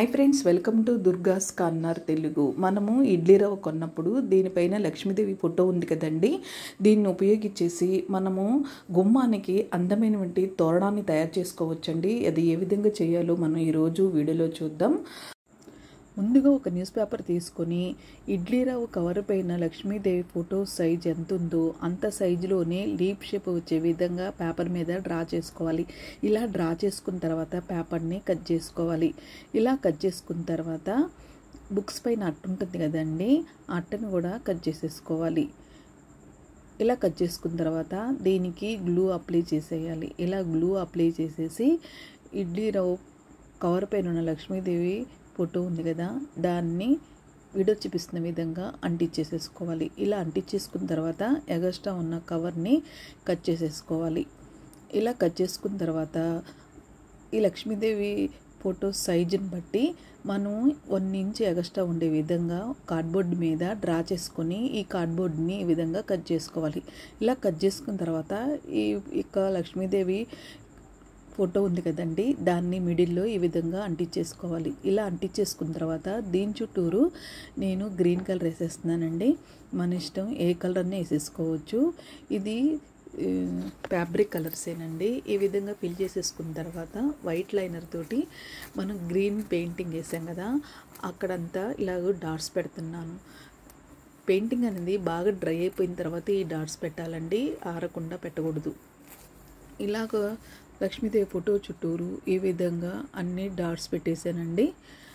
Hi friends, welcome to Durga's corner Telugu. మనము ఇడ్లీ రవ్వ కొన్నప్పుడు దీనిపైన లక్ష్మీదేవి ఫోటో ఉంది కదండి. దీన్ని ఉపయోగించేసి మనము గుమ్మానికి అందమైనటువంటి తోరణాన్ని తయారు చేసుకోవచ్చండి. అది ఏ విధంగా చేయాలో మనం ఈరోజు వీడియోలో చూద్దాం. ముందుగా ఒక న్యూస్ పేపర్ తీసుకొని ఇడ్లీ రవ్వ కవర్ పైన లక్ష్మీదేవి ఫోటో సైజ్ ఎంత ఉందో అంత సైజులోనే లీప్ షేప్ వచ్చే విధంగా పేపర్ మీద డ్రా చేసుకోవాలి. ఇలా డ్రా చేసుకున్న తర్వాత పేపర్ని కట్ చేసుకోవాలి. ఇలా కట్ చేసుకున్న తర్వాత బుక్స్ పైన అట్ట ఉంటుంది కదండి, ఆ అట్టను కూడా కట్ చేసేసుకోవాలి. ఇలా కట్ చేసుకున్న తర్వాత దీనికి గ్లూ అప్లై చేసేయాలి. ఇలా గ్లూ అప్లై చేసేసి ఇడ్లీ రవ్వ కవర్ పైన ఉన్న లక్ష్మీదేవి ఫోటో ఉంది కదా, దాన్ని వీడియో చూపిస్తున్న విధంగా అంటించేసేసుకోవాలి. ఇలా అంటించేసుకున్న తర్వాత ఎగస్ట్రా ఉన్న కవర్ని కట్ చేసేసుకోవాలి. ఇలా కట్ చేసుకున్న తర్వాత ఈ లక్ష్మీదేవి ఫోటో సైజుని బట్టి మనం 1 ఇంచ్ ఎగస్ట్రా ఉండే విధంగా కార్డ్బోర్డ్ మీద డ్రా చేసుకొని ఈ కార్డ్బోర్డ్ని ఈ విధంగా కట్ చేసుకోవాలి. ఇలా కట్ చేసుకున్న తర్వాత ఇక లక్ష్మీదేవి ఫోటో ఉంది కదండి, దాన్ని మిడిల్లో ఈ విధంగా అంటించేసుకోవాలి. ఇలా అంటించేసుకున్న తర్వాత దీని చుట్టూరు నేను గ్రీన్ కలర్ వేసేస్తున్నానండి. మన ఇష్టం, ఏ కలర్ని వేసేసుకోవచ్చు. ఇది ఫ్యాబ్రిక్ కలర్సేనండి. ఈ విధంగా ఫిల్ చేసేసుకున్న తర్వాత వైట్ లైనర్ తోటి మనం గ్రీన్ పెయింటింగ్ వేసాం కదా, అక్కడంతా ఇలాగ డాట్స్ పెడుతున్నాను. పెయింటింగ్ అనేది బాగా డ్రై అయిపోయిన తర్వాత ఈ డాట్స్ పెట్టాలండి, ఆరకుండా పెట్టకూడదు. ఇలాగ లక్ష్మీదేవి ఫోటో చుట్టూరు ఈ విధంగా అన్ని డాట్స్ పెట్టేశానండి,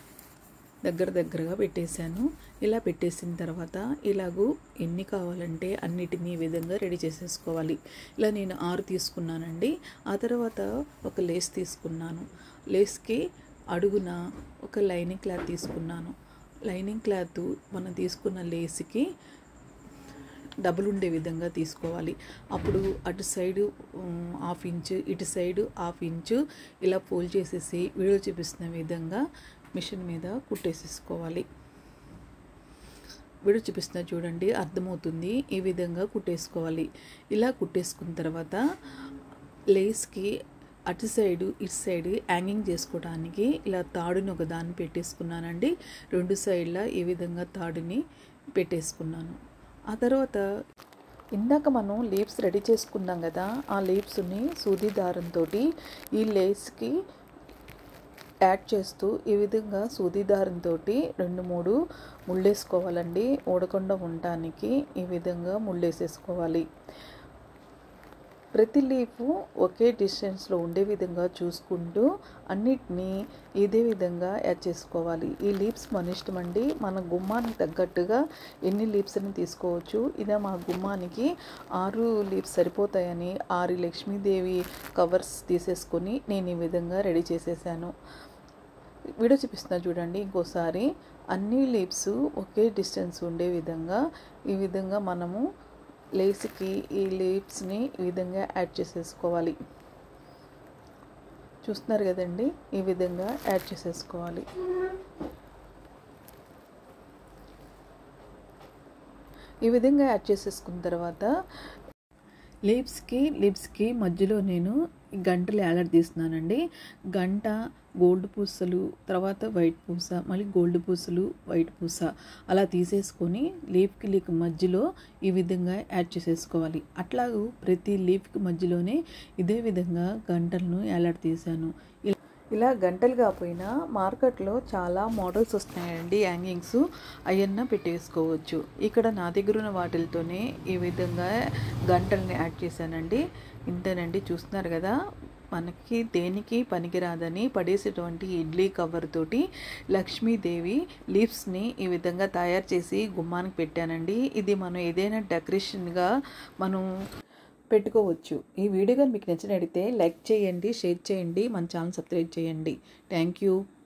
దగ్గరగా పెట్టేశాను. ఇలా పెట్టేసిన తర్వాత ఇలాగూ ఎన్ని కావాలంటే అన్నిటినీ ఈ విధంగా రెడీ చేసేసుకోవాలి. ఇలా నేను 6 తీసుకున్నానండి. ఆ తర్వాత ఒక లేస్ తీసుకున్నాను. లేస్కి అడుగున ఒక లైనింగ్ క్లాత్ తీసుకున్నాను. లైనింగ్ క్లాత్ మనం తీసుకున్న లేస్కి డబుల్ ఉండే విధంగా తీసుకోవాలి. అప్పుడు అటు సైడు 1/2 ఇంచు, ఇటు సైడు 1/2 ఇంచు ఇలా ఫోల్డ్ చేసేసి వీడియో చూపిస్తున్న విధంగా మిషన్ మీద కుట్టేసేసుకోవాలి. వీడియో చూపిస్తున్నా చూడండి, అర్థమవుతుంది. ఈ విధంగా కుట్టేసుకోవాలి. ఇలా కుట్టేసుకున్న తర్వాత లేస్కి అటు సైడు ఇటు సైడ్ హ్యాంగింగ్ చేసుకోవడానికి ఇలా తాడుని ఒక దాన్ని పెట్టేసుకున్నానండి. 2 సైడ్ల ఈ విధంగా తాడుని పెట్టేసుకున్నాను. ఆ తర్వాత ఇందాక మనం లీవ్స్ రెడీ చేసుకున్నాం కదా, ఆ లీవ్స్ని సూది దారంతో ఈ లేస్కి యాడ్ చేస్తూ ఈ విధంగా సూది దారంతో 2-3 ముళ్ళేసుకోవాలండి. ఊడకుండా ఉండటానికి ఈ విధంగా ముళ్ళేసేసుకోవాలి. ప్రతి లీఫ్ ఒకే డిస్టెన్స్లో ఉండే విధంగా చూసుకుంటూ అన్నిటినీ ఇదే విధంగా యాడ్ చేసుకోవాలి. ఈ లీవ్స్ మన ఇష్టం అండి, మన గుమ్మానికి తగ్గట్టుగా ఎన్ని లీవ్స్ని తీసుకోవచ్చు. ఇదే మా గుమ్మానికి 6 లీవ్స్ సరిపోతాయని 6 లక్ష్మీదేవి కవర్స్ తీసేసుకొని నేను ఈ విధంగా రెడీ చేసేసాను. వీడియో చూపిస్తున్నా చూడండి ఇంకోసారి. అన్ని లీవ్స్ ఒకే డిస్టెన్స్ ఉండే విధంగా ఈ విధంగా మనము లేస్కి ఈ లీవ్స్ని ఈ విధంగా యాడ్ చేసేసుకోవాలి. చూస్తున్నారు కదండి, ఈ విధంగా యాడ్ చేసేసుకోవాలి. ఈ విధంగా యాడ్ చేసేసుకున్న తర్వాత లీవ్స్కి మధ్యలో నేను గంటలు ఏలాడదీస్తున్నానండి. గంట గోల్డ్ పూసలు, తర్వాత వైట్ పూస, మళ్ళీ గోల్డ్ పూసలు, వైట్ పూస అలా తీసేసుకొని లీఫ్కి మధ్యలో ఈ విధంగా యాడ్ చేసేసుకోవాలి. అట్లాగూ ప్రతి లీఫ్కి మధ్యలోనే ఇదే విధంగా గంటలను ఏలాడదీశాను. ఇలా గంటలు కాకపోయినా మార్కెట్లో చాలా మోడల్స్ వస్తున్నాయండి హ్యాంగింగ్స్, అవన్నీ పెట్టేసుకోవచ్చు. ఇక్కడ నా దగ్గర ఉన్న వాటితోనే ఈ విధంగా గంటల్ని యాడ్ చేశానండి. ఇంతేనండి, చూస్తున్నారు కదా. మనకి దేనికి పనికిరాదని పడేసేటువంటి ఇడ్లీ కవర్ తోటి లక్ష్మీదేవి లీవ్స్ని ఈ విధంగా తయారు చేసి గుమ్మానికి పెట్టానండి. ఇది మనం ఏదైనా డెకరేషన్గా మనం పెట్టుకోవచ్చు. ఈ వీడియో కానీ మీకు నచ్చినట్లయితే లైక్ చేయండి, షేర్ చేయండి, మన ఛానల్ సబ్స్క్రైబ్ చేయండి. Thank you.